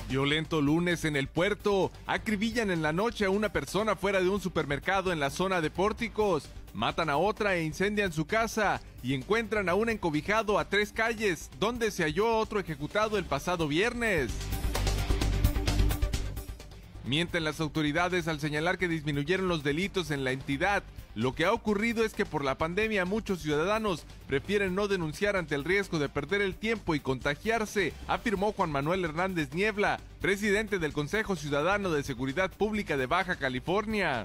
Violento lunes en el puerto. Acribillan en la noche a una persona fuera de un supermercado en la zona de Pórticos. Matan a otra e incendian su casa. Y encuentran a un encobijado a 3 calles, donde se halló otro ejecutado el pasado viernes. Mienten las autoridades al señalar que disminuyeron los delitos en la entidad. Lo que ha ocurrido es que por la pandemia muchos ciudadanos prefieren no denunciar ante el riesgo de perder el tiempo y contagiarse, afirmó Juan Manuel Hernández Niebla, presidente del Consejo Ciudadano de Seguridad Pública de Baja California.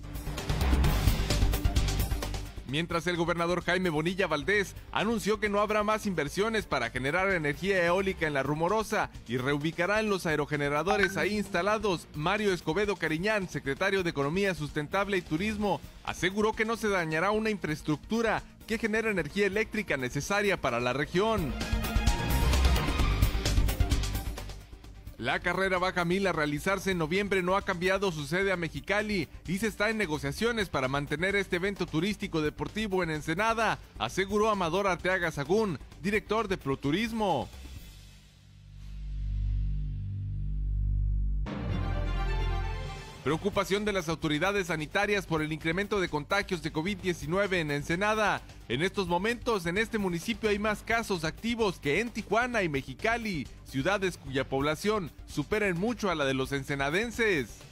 Mientras el gobernador Jaime Bonilla Valdés anunció que no habrá más inversiones para generar energía eólica en La Rumorosa y reubicarán los aerogeneradores ahí instalados, Mario Escobedo Cariñán, secretario de Economía Sustentable y Turismo, aseguró que no se dañará una infraestructura que genera energía eléctrica necesaria para la región. La carrera Baja 1000 a realizarse en noviembre no ha cambiado su sede a Mexicali y se está en negociaciones para mantener este evento turístico deportivo en Ensenada, aseguró Amador Arteaga Sagún, director de ProTurismo. Preocupación de las autoridades sanitarias por el incremento de contagios de COVID-19 en Ensenada. En estos momentos, en este municipio hay más casos activos que en Tijuana y Mexicali, ciudades cuya población supera en mucho a la de los ensenadenses.